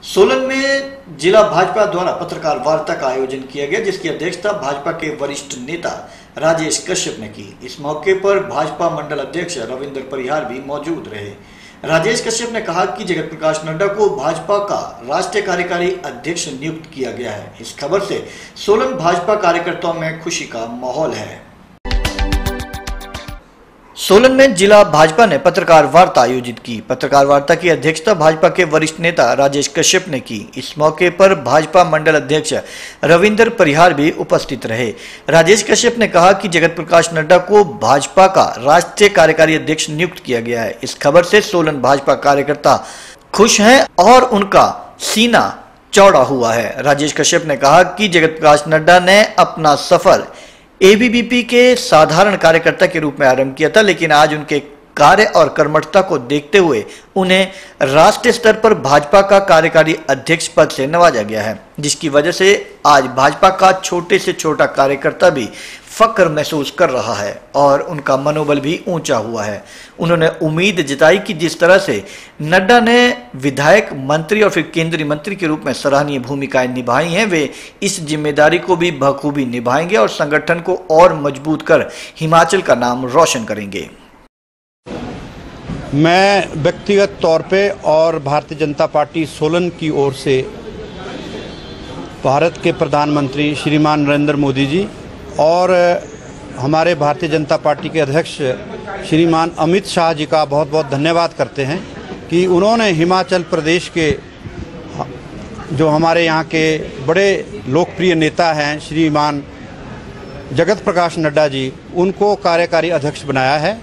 सोलन में जिला भाजपा द्वारा पत्रकार वार्ता का आयोजन किया गया, जिसकी अध्यक्षता भाजपा के वरिष्ठ नेता राजेश कश्यप ने की। इस मौके पर भाजपा मंडल अध्यक्ष रविंद्र परिहार भी मौजूद रहे। राजेश कश्यप ने कहा कि जगत प्रकाश नड्डा को भाजपा का राष्ट्रीय कार्यकारी अध्यक्ष नियुक्त किया गया है। इस खबर से सोलन भाजपा कार्यकर्ताओं में खुशी का माहौल है। सोलन में जिला भाजपा ने पत्रकार वार्ता आयोजित की। पत्रकार वार्ता की अध्यक्षता भाजपा के वरिष्ठ नेता राजेश कश्यप ने की। इस मौके पर भाजपा मंडल अध्यक्ष रविंद्र परिहार भी उपस्थित रहे। राजेश कश्यप ने कहा कि जगत प्रकाश नड्डा को भाजपा का राष्ट्रीय कार्यकारी अध्यक्ष नियुक्त किया गया है। इस खबर से सोलन भाजपा कार्यकर्ता खुश हैं और उनका सीना चौड़ा हुआ है। राजेश कश्यप ने कहा कि जगत प्रकाश नड्डा ने अपना सफर एबीवीपी के साधारण कार्यकर्ता के रूप में आरंभ किया था, लेकिन आज उनके कार्य और कर्मठता को देखते हुए उन्हें राष्ट्रीय स्तर पर भाजपा का कार्यकारी अध्यक्ष पद से नवाजा गया है, जिसकी वजह से आज भाजपा का छोटे से छोटा कार्यकर्ता भी फक्र महसूस कर रहा है और उनका मनोबल भी ऊंचा हुआ है। उन्होंने उम्मीद जताई कि जिस तरह से नड्डा ने विधायक, मंत्री और फिर केंद्रीय मंत्री के रूप में सराहनीय भूमिकाएं निभाई हैं, वे इस जिम्मेदारी को भी बखूबी निभाएंगे और संगठन को और मजबूत कर हिमाचल का नाम रोशन करेंगे। मैं व्यक्तिगत तौर पे और भारतीय जनता पार्टी सोलन की ओर से भारत के प्रधानमंत्री श्रीमान नरेंद्र मोदी जी और हमारे भारतीय जनता पार्टी के अध्यक्ष श्रीमान अमित शाह जी का बहुत बहुत धन्यवाद करते हैं कि उन्होंने हिमाचल प्रदेश के जो हमारे यहाँ के बड़े लोकप्रिय नेता हैं श्रीमान जगत प्रकाश नड्डा जी, उनको कार्यकारी अध्यक्ष बनाया है।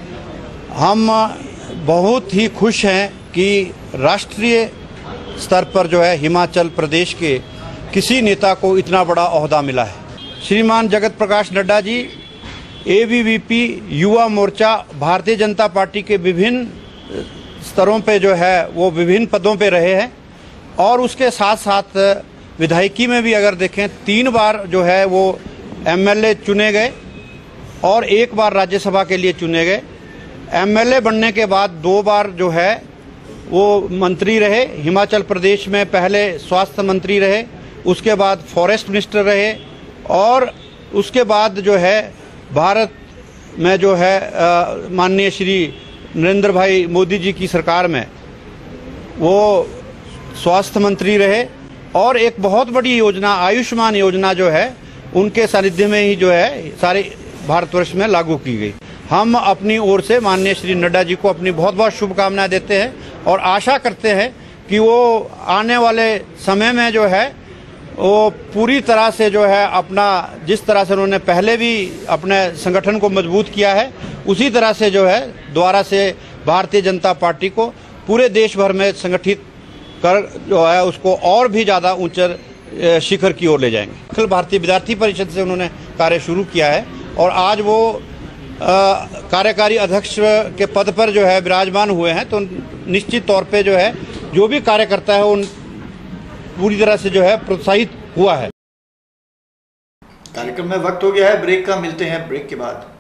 हम बहुत ही खुश हैं कि राष्ट्रीय स्तर पर जो है हिमाचल प्रदेश के किसी नेता को इतना बड़ा ओहदा मिला है। श्रीमान जगत प्रकाश नड्डा जी एबीवीपी युवा मोर्चा भारतीय जनता पार्टी के विभिन्न स्तरों पे जो है वो विभिन्न पदों पे रहे हैं और उसके साथ साथ विधायकी में भी अगर देखें 3 बार जो है वो एमएलए चुने गए और 1 बार राज्यसभा के लिए चुने गए। एमएलए बनने के बाद 2 बार जो है वो मंत्री रहे। हिमाचल प्रदेश में पहले स्वास्थ्य मंत्री रहे, उसके बाद फॉरेस्ट मिनिस्टर रहे और उसके बाद जो है भारत में जो है माननीय श्री नरेंद्र भाई मोदी जी की सरकार में वो स्वास्थ्य मंत्री रहे और एक बहुत बड़ी योजना आयुष्मान योजना जो है उनके सानिध्य में ही जो है सारे भारतवर्ष में लागू की गई। हम अपनी ओर से माननीय श्री नड्डा जी को अपनी बहुत बहुत शुभकामनाएं देते हैं और आशा करते हैं कि वो आने वाले समय में जो है वो पूरी तरह से जो है अपना जिस तरह से उन्होंने पहले भी अपने संगठन को मजबूत किया है उसी तरह से जो है दोबारा से भारतीय जनता पार्टी को पूरे देश भर में संगठित कर जो है उसको और भी ज़्यादा ऊंचे शिखर की ओर ले जाएंगे। अखिल भारतीय विद्यार्थी परिषद से उन्होंने कार्य शुरू किया है और आज वो कार्यकारी अध्यक्ष के पद पर जो है विराजमान हुए हैं, तो निश्चित तौर पे जो है जो भी कार्यकर्ता है उन पूरी तरह से जो है प्रोत्साहित हुआ है। कार्यक्रम में वक्त हो गया है ब्रेक का, मिलते हैं ब्रेक के बाद।